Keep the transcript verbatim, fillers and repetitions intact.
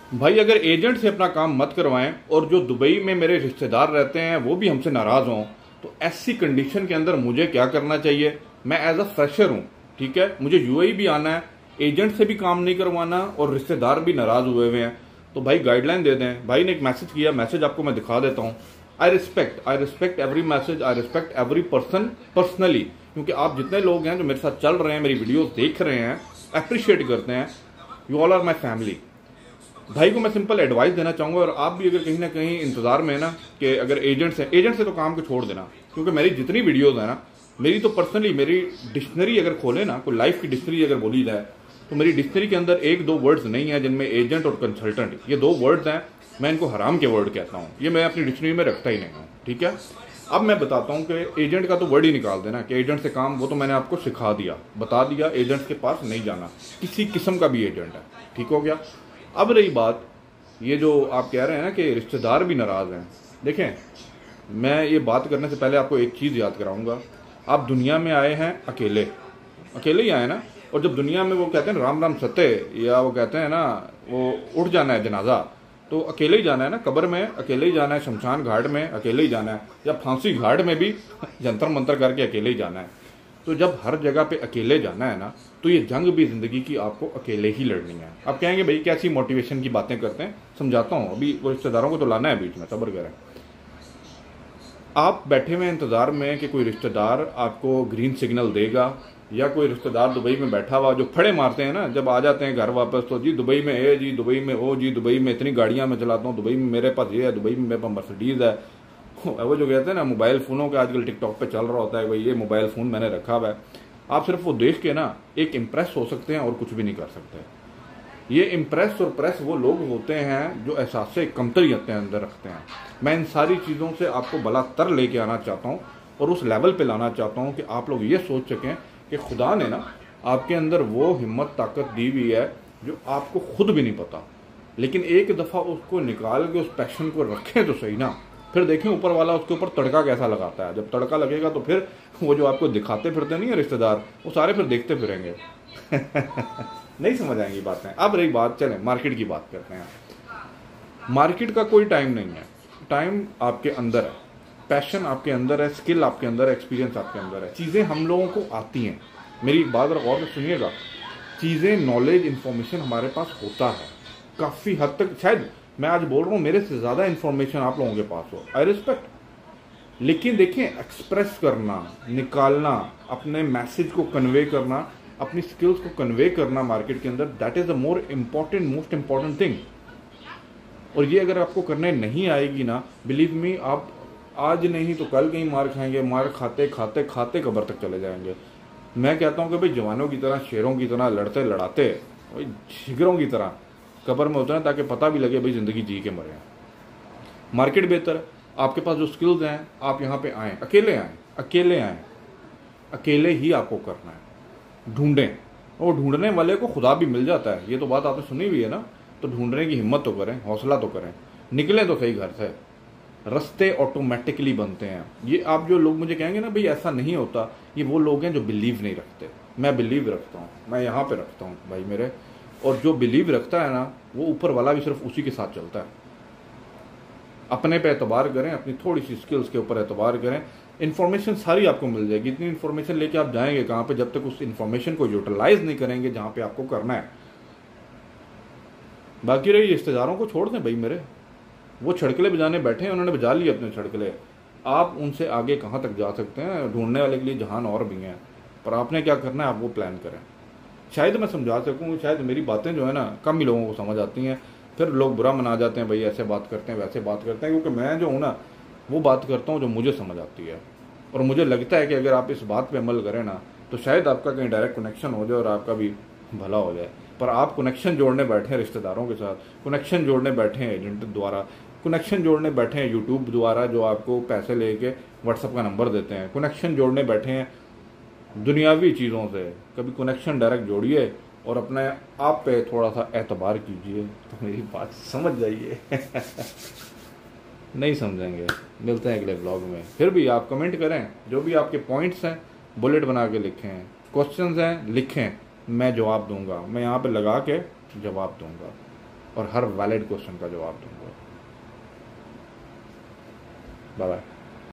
भाई अगर एजेंट से अपना काम मत करवाएं और जो दुबई में मेरे रिश्तेदार रहते हैं वो भी हमसे नाराज हों, तो ऐसी कंडीशन के अंदर मुझे क्या करना चाहिए? मैं एज अ फ्रेशर हूं, ठीक है, मुझे यूएई भी आना है, एजेंट से भी काम नहीं करवाना और रिश्तेदार भी नाराज हुए हुए हैं, तो भाई गाइडलाइन दे दें। भाई ने एक मैसेज किया, मैसेज आपको मैं दिखा देता हूं। I respect I respect every message, I respect every person personally, क्योंकि आप जितने लोग हैं जो मेरे साथ चल रहे हैं, मेरी वीडियोस देख रहे हैं, अप्रिशिएट करते हैं, you all are my family. भाई को मैं सिंपल एडवाइस देना चाहूंगा, और आप भी अगर कहीं ना कहीं इंतजार में है ना कि अगर एजेंट से एजेंट से तो काम को छोड़ देना, क्योंकि मेरी जितनी वीडियोस है ना, मेरी तो पर्सनली मेरी डिक्शनरी अगर खोले ना, कोई लाइफ की डिक्शनरी अगर बोली जाए, तो मेरी डिक्शनरी के अंदर एक दो वर्ड्स नहीं है जिनमें एजेंट और कंसल्टेंट, ये दो वर्ड्स हैं, मैं इनको हराम के वर्ड कहता हूँ, ये मैं अपनी डिक्शनरी में रखता ही नहीं हूँ, ठीक है। अब मैं बताता हूँ कि एजेंट का तो वर्ड ही निकाल देना कि एजेंट से काम, वो तो मैंने आपको सिखा दिया, बता दिया, एजेंट के पास नहीं जाना, किसी किस्म का भी एजेंट है, ठीक हो गया। अब रही बात ये जो आप कह रहे हैं ना कि रिश्तेदार भी नाराज हैं, देखें मैं ये बात करने से पहले आपको एक चीज़ याद कराऊंगा। आप दुनिया में आए हैं अकेले, अकेले ही आए ना, और जब दुनिया में वो कहते हैं राम राम सत्य, या वो कहते हैं ना वो उठ जाना है जनाजा, तो अकेले ही जाना है ना, कब्र में अकेले ही जाना है, शमशान घाट में अकेले ही जाना है, या फांसी घाट में भी जंतर मंतर करके अकेले ही जाना है। तो जब हर जगह पे अकेले जाना है ना, तो ये जंग भी जिंदगी की आपको अकेले ही लड़नी है। आप कहेंगे भाई कैसी मोटिवेशन की बातें करते हैं, समझाता हूँ। अभी वो रिश्तेदारों को तो लाना है बीच में, सब्र करें। आप बैठे हुए इंतजार में कि कोई रिश्तेदार आपको ग्रीन सिग्नल देगा, या कोई रिश्तेदार दुबई में बैठा हुआ जो फड़े मारते हैं ना, जब आ जाते हैं घर वापस, तो जी दुबई में है, जी दुबई में ओ, जी दुबई में इतनी गाड़ियां मैं चलाता हूँ, दुबई में मेरे पास ये है, दुबई में मेरे पास मर्सिडीज है। वो जो कहते हैं ना मोबाइल फ़ोनों के आजकल टिकटॉक पे चल रहा होता है, भाई ये मोबाइल फ़ोन मैंने रखा हुआ है। आप सिर्फ वो देख के ना एक इम्प्रेस हो सकते हैं और कुछ भी नहीं कर सकते। ये इम्प्रेस और प्रेस वो लोग होते हैं जो एहसास कमतरियतें अंदर रखते हैं। मैं इन सारी चीज़ों से आपको बला तर लेके आना चाहता हूँ और उस लेवल पे लाना चाहता हूँ कि आप लोग ये सोच सकें कि खुदा ने ना आपके अंदर वो हिम्मत ताकत दी हुई है जो आपको खुद भी नहीं पता, लेकिन एक दफ़ा उसको निकाल के उस पैशन को रखें तो सही ना, फिर देखें ऊपर वाला उसके ऊपर तड़का कैसा लगाता है। जब तड़का लगेगा तो फिर वो जो आपको दिखाते फिरते नहीं है रिश्तेदार, वो सारे फिर देखते फिरेंगे। नहीं समझ आएंगी बातें। अब रही बात, चलें मार्केट की बात करते हैं। मार्केट का कोई टाइम नहीं है, टाइम आपके अंदर है, पैशन आपके अंदर है, स्किल आपके अंदर है, एक्सपीरियंस आपके अंदर है। चीज़ें हम लोगों को आती हैं, मेरी बात गौर से सुनिएगा, चीज़ें नॉलेज इन्फॉर्मेशन हमारे पास होता है काफ़ी हद तक। शायद मैं आज बोल रहा हूँ मेरे से ज़्यादा इन्फॉर्मेशन आप लोगों के पास हो, आई रिस्पेक्ट, लेकिन देखिए एक्सप्रेस करना, निकालना, अपने मैसेज को कन्वे करना, अपनी स्किल्स को कन्वे करना मार्केट के अंदर, that is the more important most important thing. और ये अगर आपको करने नहीं आएगी ना, बिलीव मी, आप आज नहीं तो कल कहीं मार खाएंगे, मार खाते खाते खाते कब्र तक चले जाएंगे। मैं कहता हूँ कि भाई जवानों की तरह, शेरों की तरह लड़ते लड़ाते भाई जिगरों की तरह कब्र में उतरें, ताकि पता भी लगे भाई जिंदगी जी के मरे हैं। मार्केट बेहतर है, आपके पास जो स्किल्स हैं, आप यहाँ पे आएँ, अकेले आएँ, अकेले आएँ, अकेले ही आपको करना है। ढूंढें, और ढूंढने वाले को खुदा भी मिल जाता है, ये तो बात आपने सुनी हुई है ना। तो ढूंढने की हिम्मत तो करें, हौसला तो करें, निकलें तो सही घर से, रास्ते ऑटोमेटिकली बनते हैं। ये आप जो लोग मुझे कहेंगे ना भाई ऐसा नहीं होता, ये वो लोग हैं जो बिलीव नहीं रखते। मैं बिलीव रखता हूँ, मैं यहाँ पे रखता हूँ भाई मेरे, और जो बिलीव रखता है ना वो ऊपर वाला भी सिर्फ उसी के साथ चलता है। अपने पे एतबार करें, अपनी थोड़ी सी स्किल्स के ऊपर एतबार करें, इन्फॉर्मेशन सारी आपको मिल जाएगी। इतनी इन्फॉर्मेशन लेके आप जाएंगे कहाँ पे, जब तक उस इन्फॉर्मेशन को यूटिलाइज नहीं करेंगे जहाँ पे आपको करना है। बाकी रही रिश्तेदारों को छोड़ दें भाई मेरे, वो छड़कले बजाने बैठे हैं, उन्होंने बजा लिए अपने छड़कले, आप उनसे आगे कहाँ तक जा सकते हैं। ढूंढने वाले के लिए जहान और भी हैं, पर आपने क्या करना है आप वो प्लान करें। शायद मैं समझा सकूँ, शायद मेरी बातें जो है ना कम ही लोगों को समझ आती हैं, फिर लोग बुरा मना जाते हैं भाई ऐसे बात करते हैं वैसे बात करते हैं, क्योंकि मैं जो हूँ ना वो बात करता हूँ जो मुझे समझ आती है। और मुझे लगता है कि अगर आप इस बात पे अमल करें ना तो शायद आपका कहीं डायरेक्ट कनेक्शन हो जाए और आपका भी भला हो जाए। पर आप कनेक्शन जोड़ने बैठे हैं रिश्तेदारों के साथ, कनेक्शन जोड़ने बैठे हैं एजेंट द्वारा, कनेक्शन जोड़ने बैठे हैं यूट्यूब द्वारा जो आपको पैसे लेके व्हाट्सएप का नंबर देते हैं, कनेक्शन जोड़ने बैठे हैं दुनियावी चीज़ों से। कभी कनेक्शन डायरेक्ट जोड़िए और अपने आप पे थोड़ा सा एतबार कीजिए, तो मेरी बात समझ जाइए। नहीं समझेंगे, मिलते हैं अगले ब्लॉग में। फिर भी आप कमेंट करें, जो भी आपके पॉइंट्स हैं बुलेट बना के लिखें, क्वेश्चंस हैं लिखें, मैं जवाब दूंगा, मैं यहाँ पे लगा के जवाब दूंगा। और हर वैलिड क्वेश्चन का जवाब दूंगा। Bye bye.